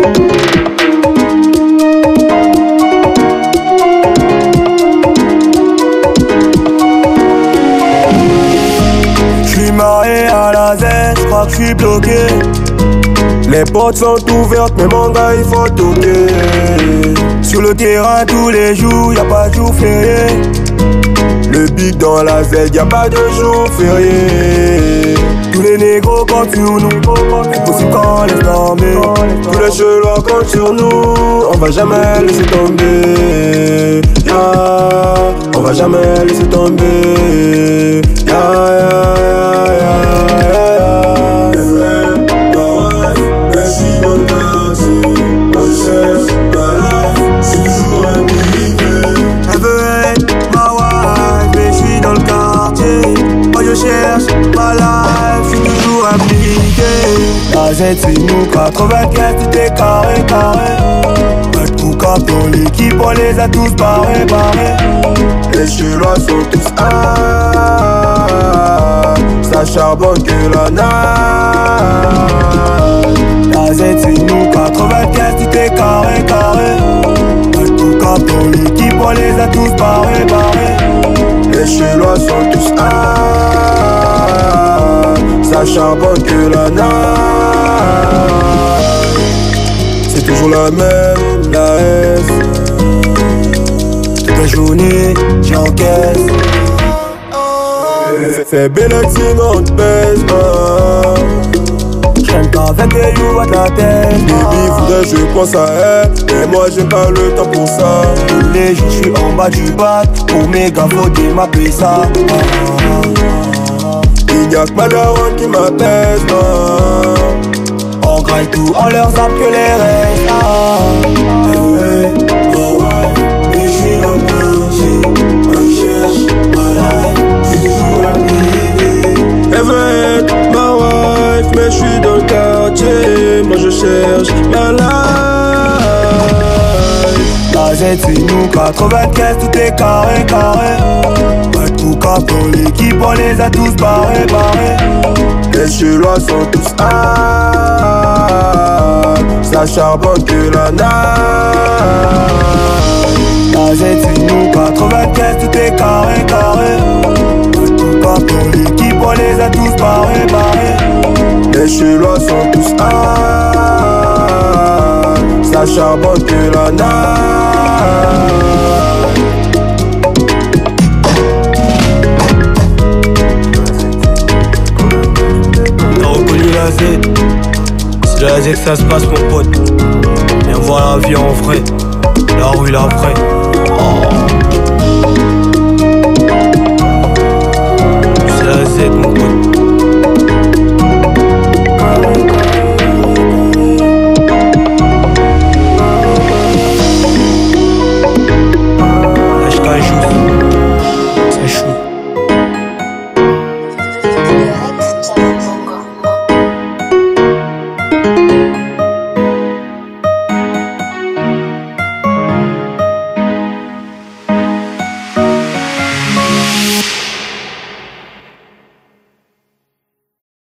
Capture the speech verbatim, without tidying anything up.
J'suis marié à la Z, j'crois que j'suis bloqué. Les portes sont ouvertes, mais mon gars il faut toquer. Sur le terrain tous les jours, y'a pas de jour férié. Le big dans la Z, y'a pas de jour férié. Tous les négros comptent sur nous, impossible qu'on laisse tomber. Tous les chelois comptent sur nous, on va jamais laisser tomber. Yeah, on va jamais laisser tomber. Yeah, yeah, yeah, yeah, yeah. Cherche ma life, j'suis toujours impliqué. La Z c'est nous, quatre-vingt-quinze tout est carré, carré. Pas de coup cap dans l'équipe, on les a tous barrés, barrés. Les chelois sont tous ah, ça charbonne que la night. La Z c'est nous, quatre-vingt-quinze tout est carré, carré. Pas de coup cap dans l'équipe, on les a tous barrés, barrés. Les chelois sont tous ah, ça charbonne que la night. C'est toujours la même, la S. Toute la journée, j'encaisse. Fais belle team, on te baisse. J'aime pas avec les you à ta tête. Baby voudrait je pense à elle, mais moi j'ai pas le temps pour ça. Tous les jours j'suis en bas du bat, pour mes gars faut démapper ça. Il n'y a que ma daronne qui m'apaise, non. On graille tout, on leur zappe que les restes. Ah. Eh ouais, oh ouais, mais j'suis dans le quartier. On cherche ma life, c'est toujours la vie. Elle veut être ma wife, mais j'suis dans le quartier. Moi je cherche ma life. La Z c'est nous, quatre-vingt-quinze tout est carré, carré. Pas de coup cap dans l'équipe, on les a tous barrés, barrés. Les chelois sont tous ah, ça charbonne que la night. La Z c'est nous, quatre-vingt-quinze tout est carré, carré. Pas de coup cap dans l'équipe, on les a tous barrés, barrés. Les chelois sont tous ah, ça charbonne que la night. C'est de la Z que ça se passe mon pote. Viens voir la vie en vrai, la rue la vraie.